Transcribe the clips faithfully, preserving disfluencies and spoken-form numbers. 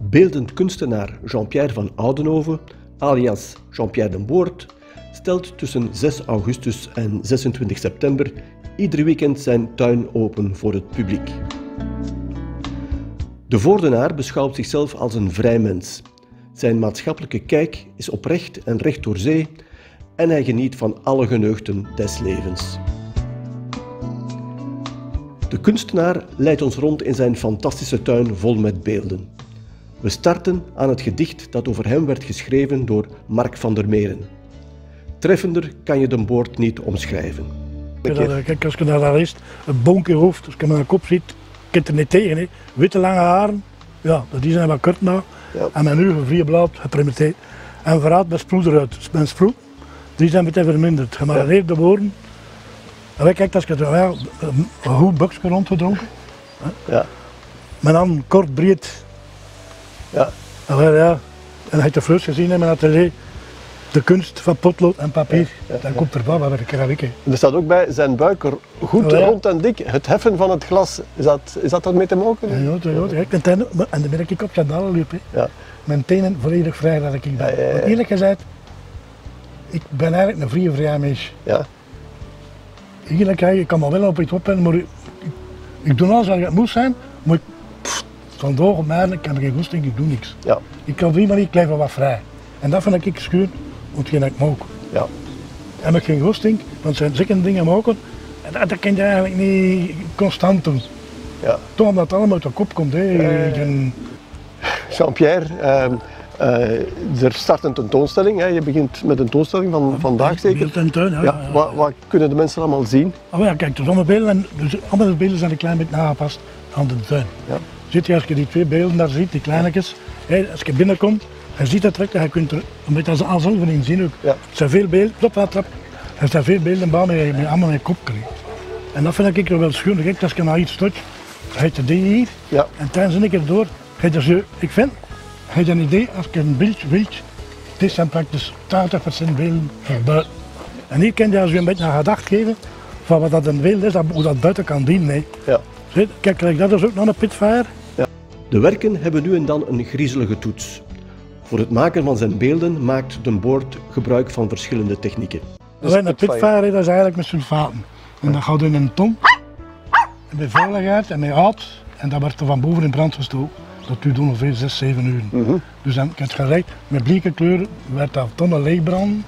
Beeldend kunstenaar Jean-Pierre van Oudenhoven, alias Jean-Pierre den Boord, stelt tussen zes augustus en zesentwintig september ieder weekend zijn tuin open voor het publiek. De Voordenaar beschouwt zichzelf als een vrij mens. Zijn maatschappelijke kijk is oprecht en recht door zee en hij geniet van alle geneugten des levens. De kunstenaar leidt ons rond in zijn fantastische tuin vol met beelden. We starten aan het gedicht dat over hem werd geschreven door Mark van der Meren. Treffender kan je den Boord niet omschrijven. Kijk, als je daar leest, het bonkje hoofd, als je mijn kop ziet, ik heb er niet tegen. He. Witte lange haren, ja, die zijn wat kort na. Ja. En mijn ogen vrije blauw, geprimeerd. En verraad met sproet eruit. Mijn sproet, die zijn meteen verminderd. Gemarineerde ja. woorden. En kijk, als je er ja, een goed buksje rondgedronken. Ja. Mijn hand kort, breed. Ja. En, ja. en hij heeft de vlees gezien in mijn atelier. De kunst van potlood en papier, ja, ja, dan ja. komt er wat wat ik er heb. Er staat ook bij zijn buik er goed ja, ja. rond en dik. Het heffen van het glas, is dat, is dat ermee te maken? Ja, ja, ja, ja. En, ten, en dan ben ik op Jandalen lopen. Ja. Mijn tenen volledig vrij dat ik ben. Ja, ja, ja. Eerlijk gezegd, ik ben eigenlijk een vrije vrij mens. Ja. Eigenlijk, ik kan me wel op iets oppennen, maar ik, ik, ik doe alles wat het moet zijn, maar ik, pff, vandaag op mij kan ik geen goesting, ik doe niks. Ja. Ik kan op die manier blijven wat vrij. En dat vind ik schuur. Hetgeen ik mag. Ja. En ik geen goesting, want zijn zeker dingen maken en dat, dat kan je eigenlijk niet constant doen. Ja. Toch omdat het allemaal uit de kop komt. Uh, en... Jean-Pierre, uh, uh, er start een tentoonstelling. Hè. Je begint met een tentoonstelling van ja, vandaag zeker. Een tuin, ja. Ja, wat, wat kunnen de mensen allemaal zien? Oh, ja, kijk, dus allemaal beelden, en, dus allemaal beelden zijn een klein beetje nagepast aan de tuin. Ja. Zit je, als je die twee beelden daar ziet, die kleinetjes, hè, als je binnenkomt. Je ziet dat direct, je kunt er een beetje als aanzien in zien ook. Ja. Er zijn veel beelden, klop wat trap. Er zijn veel beelden bij me, met allemaal in je kop krijgt. En dat vind ik er wel schoon. Kijk, als je naar iets doet, je hebt de idee hier. Ja. En tijdens een keer door, je er zo, ik vind, je hebt een idee als je een beeld wilt. Dit zijn praktisch tachtig procent beelden van buiten. En hier kun je als je een beetje naar gedacht geven van wat dat een beeld is, hoe dat buiten kan dienen. Hè. Ja. Zit, kijk, dat is ook nog een pitfire. Ja. De werken hebben nu en dan een griezelige toets. Voor het maken van zijn beelden maakt den Boord gebruik van verschillende technieken. Dus een pitfire dat is eigenlijk met sulfaten. En dat gaat in een ton, en met veiligheid en met hout, en dat wordt er van boven in brand gestoken. Dat duurt ongeveer zes, zeven uur. Mm-hmm. Dus dan heb je gelijk, met blieke kleur werd dat tonnen leeg branden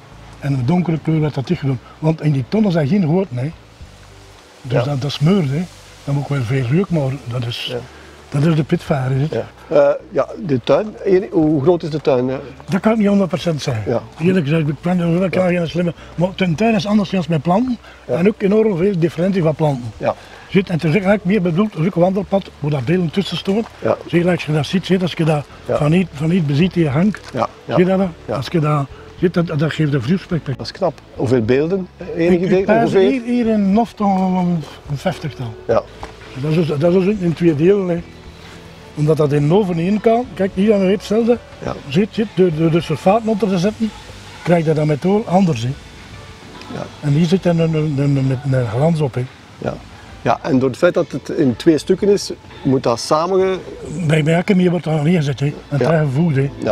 en een donkere kleur werd dat dicht gedaan. Want in die tonnen zijn geen goot, nee. Dus ja. dat, dat smeurt, hè. Dan moet ook wel veel reuk, maar dat is... Ja. Dat is de pitfire. Ja. Uh, ja, de tuin. Hoe groot is de tuin? Ja. Dat kan ik niet honderd procent zeggen. Ja. Eerlijk gezegd, ik plan er wel geen slimme. Maar de tuin is anders dan met planten. Ja. En ook enorm veel differentie van planten. Ja. Zit, en te zeggen, ik meer bedoeld, een wandelpad waar dat beelden tussen staan. Ja. Zeg, als je dat ziet, zit, als je dat ja. van niet, van niet beziet in je hangt. Ja. Ja. Zie je dat? Ja. Als je dat ziet, dat, dat geeft een vruchtspectakel. Dat is knap. Hoeveel beelden? Enig idee? Ongeveer? Hier, hier in Noft een vijftigtal. Ja. Dat is, dat is in twee delen. Hè. Omdat dat in oven in kan, kijk hier aan hetzelfde, ja. zit, zit, door, door de sulfaten onder te zetten, krijg je dat met oor anders. Hè. Ja. En hier zit een, een, een, een, een glans op. Hè. Ja. Ja, en door het feit dat het in twee stukken is, moet dat samen... Bij elke meer wordt dat neergezet, hè. En ja. gevoegd. Hè. Ja.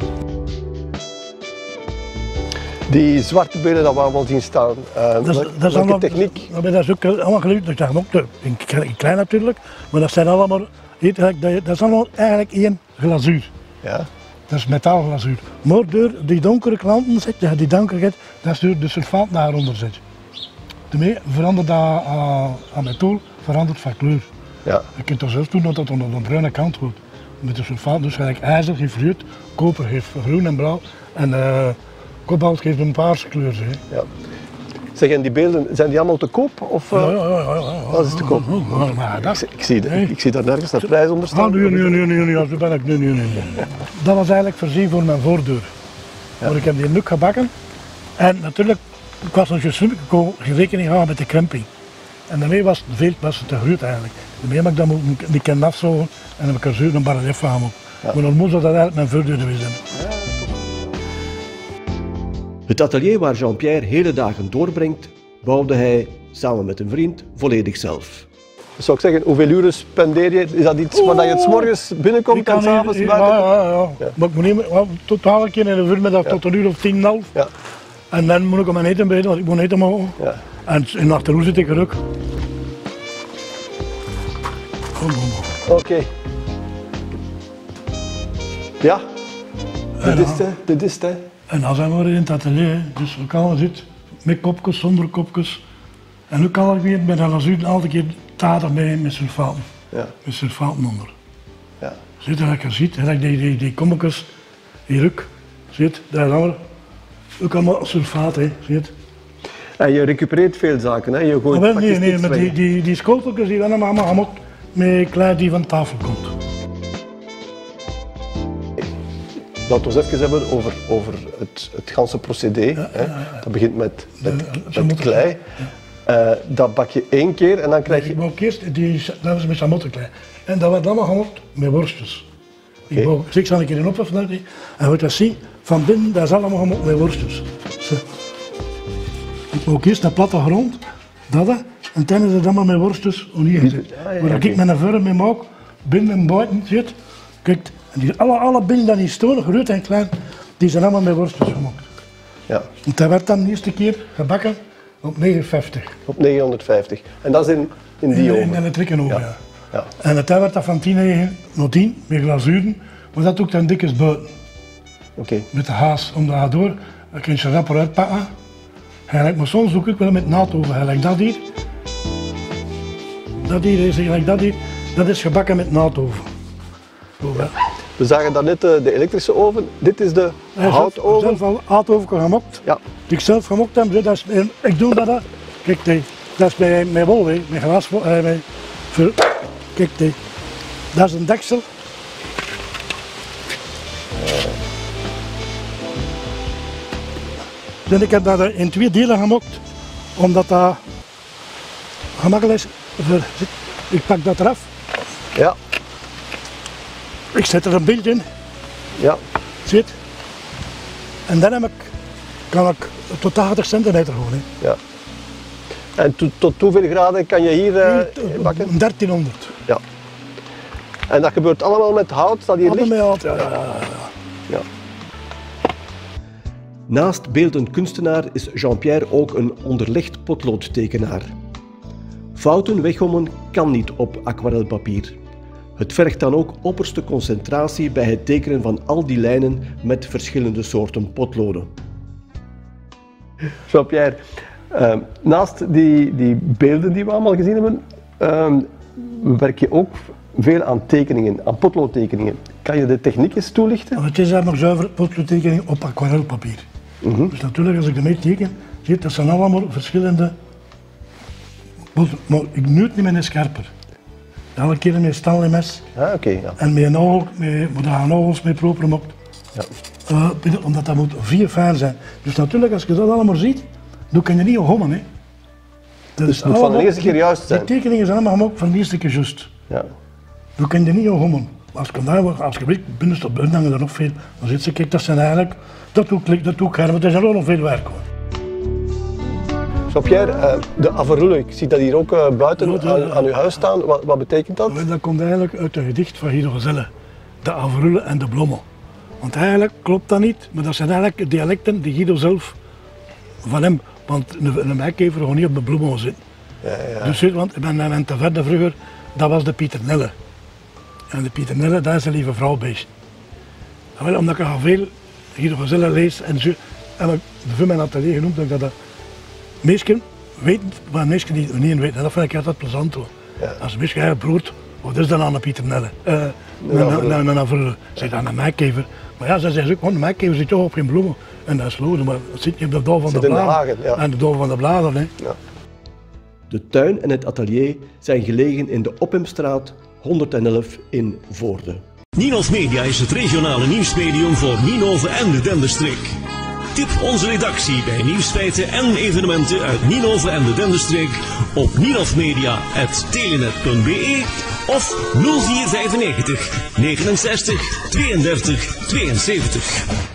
Die zwarte beelden dat we allemaal zien staan, uh, dat is, dat is allemaal, techniek? Dat, dat is ook allemaal geluid, dat is ook te, in, in klein natuurlijk, maar dat zijn allemaal... Dat is allemaal eigenlijk één glazuur. Ja. Dat is metaalglazuur. Maar door die donkere klanten zit, die donkerheid, dat is door de sulfaat naar onder zit. Daarmee verandert dat uh, aan metaal, verandert van kleur. Ja. Je kunt toch zelfs doen dat het onder de bruine kant wordt. Met de sulfaat, dus gelijk ijzer geeft rood, koper geeft groen en blauw en uh, kobalt geeft een paarse kleur. Hè. Ja. Zeg, en die beelden, zijn die allemaal te koop? Of, uh... ja, ja, ja, ja, ja. Dat is te koop. Ja, ja, maar dat... ik, ik, zie, nee. ik, ik zie daar nergens de prijs onder staan. Ah, nee, nee, nee, nee, nee, nee, ben ik, nee, nee, nee. Dat was eigenlijk voorzien voor mijn voordeur. Ja. Maar ik heb die nuk gebakken en natuurlijk, ik was nog eens rekening gehouden met de krimping. En daarmee was het veel was het te groot eigenlijk. Daarmee heb ik dan die kan afzogen en heb ik er zo een barrelef van gemaakt. Ja. Maar dan moest dat eigenlijk mijn voordeur geweest zijn. Ja. Het atelier waar Jean-Pierre hele dagen doorbrengt, bouwde hij samen met een vriend volledig zelf. Dus zou ik zeggen, hoeveel uren spendeer je? Is dat iets waar je het 's morgens binnenkomt en s'avonds buiten? Ja, ja, ja. ja. Maar ik moet niet, well, totaal een keer in de voormiddag ja. tot een uur of tien en half. Ja. En dan moet ik mijn eten bereiden, want ik moet eten maken. Ja. En in de achterhoek zit ik er ook. Oké. Okay. Ja, dit is het, dit is het. En dan zijn we in het atelier, dus we kan zitten met kopjes, zonder kopjes. En nu kan ik weer met een lazuur altijd een keer tater mee met sulfaten. Ja. Met sulfaten onder. Ja. Zit dat je ziet, en die, die, die kommetjes, hier ook, zit, daar dan ook allemaal sulfaat, hè, zit. En je recupereert veel zaken, hè? Je gooit oh, nee, nee, maar die, die, die schoteltjes die werden allemaal gemaakt met klei die van tafel komt. Laten we eens even hebben over, over het, het ganse procedé. Ja, hè? Ja, ja. Dat begint met, met, de, met klei. Ja. Uh, dat bak je één keer en dan krijg je... Ik bak eerst, die, dat was met chamottenklei. En dat werd allemaal gemaakt met worstjes. Okay. Ik bak, ik zal een keer in opheffen en wat je ziet, van binnen dat is allemaal gemaakt met worstjes. Zo. Ik bak eerst een platte grond, dat en dan is het allemaal met worstjes neergezet. Ja, ja, waar okay. ik met een vorm mee maak, binnen en buiten zit, kijk, en die, alle, alle binnen die storen, groot en klein, die zijn allemaal met worstjes gemaakt. Ja. En dat werd dan de eerste keer gebakken op negenhonderdvijftig. Op negenhonderdvijftig. En dat is in, in die oven? In, in de trikkenhoven, ja. ja. ja. En het werd dat van tien naar tien, met glazuren, maar dat ook dan dikjes buiten. Okay. Met de haas, om dat door, dan kun je ze rapper uitpakken. Gelijk, maar soms doe ik wel met natoven, gelijk dat hier. Dat hier is gelijk dat hier, dat is gebakken met natoven. We zagen daarnet de, de elektrische oven, dit is de ja, houtoven. Zelf al houtoven gemokt, ja. Die ik zelf gemokt heb, dat is, ik doe dat. Kijk, die, dat is bij mijn wol, mijn glas, eh, mijn, kijk, die, dat is een deksel. Dus ik heb dat in twee delen gemokt, omdat dat gemakkelijk is. Ik pak dat eraf. Ja. Ik zet er een beeld in. Ja. Zit. En dan heb ik, kan ik tot tachtig centimeter gewoon. Hè. Ja. En to, tot hoeveel graden kan je hier uh, bakken? dertienhonderd. Ja. En dat gebeurt allemaal met hout dat hier ligt? Allemaal met hout, ja. ja, ja, ja. ja. Naast beeldend kunstenaar is Jean-Pierre ook een onderlegd potloodtekenaar. Fouten weggommen kan niet op aquarelpapier. Het vergt dan ook opperste concentratie bij het tekenen van al die lijnen met verschillende soorten potloden. Jean-Pierre, uh, naast die, die beelden die we allemaal gezien hebben, uh, werk je ook veel aan tekeningen, aan potloodtekeningen. Kan je de techniek eens toelichten? Het is eigenlijk zuiver potloodtekening op aquarelpapier. Uh-huh. Dus natuurlijk als ik ermee teken, zie je, dat zijn allemaal verschillende. Maar ik nu niet met een scherper. Elke keer met een stalen mes. Ah, okay, ja. En met een nagel, met, met een nagels mee proper gemaakt. Ja. Uh, omdat dat moet vier fijn zijn. Dus natuurlijk als je dat allemaal ziet, dan kan je niet gommen. Hè. Dat dus het moet van de eerste keer juist zijn. Die tekeningen zijn allemaal gemaakt van de eerste keer juist. Ja. Dan kan je niet gommen. Als je daar, als je weet, binnen tot buiten hangen er nog veel. Dan zit ze, kijk, dat zijn eigenlijk, dat doe ik, dat doe ik, maar dat is ook nog veel werk hoor. Jean-Pierre, uh, de Averroele, ik zie dat hier ook uh, buiten ja, aan, aan uw huis staan. Wat, wat betekent dat? Dat komt eigenlijk uit een gedicht van Guido Gezelle, de Averroele en de Blomme. Want eigenlijk klopt dat niet, maar dat zijn eigenlijk dialecten die Guido zelf van hem, want een, een mijkever gewoon niet op de bloemen zitten. Ja, ja. Dus, want ik ben, ben te verder vroeger, dat was de Pieternelle. En de Pieternelle, daar is een lieve vrouwbeest. Wel, omdat ik al veel Guido Gezelle lees en zo, en ik heb mijn atelier genoemd, dat ik dat, dat meesten weten, maar meesten die het niet weten, en dat vind ik altijd plezant hoor. Ja. Als meesten jij broert, wat is dan aan de Pieternelle? Uh, een Averroele. Zeg dan een mijkever. Maar ja, ze zeggen ook, want een mijkever zit toch op geen bloemen. En dat is loden, maar dat zit je op de dal van de bladeren. Ja. En de dal van de bladeren. Hè. Ja. De tuin en het atelier zijn gelegen in de Ophemstraat honderdelf in Voorde. Ninov Media is het regionale nieuwsmedium voor Ninove en de Denderstreek. Tip onze redactie bij nieuwsfeiten en evenementen uit Ninove en de Denderstreek op ninovmedia apenstaartje telenet punt be of nul vier vijfennegentig negenenzestig tweeëndertig tweeënzeventig.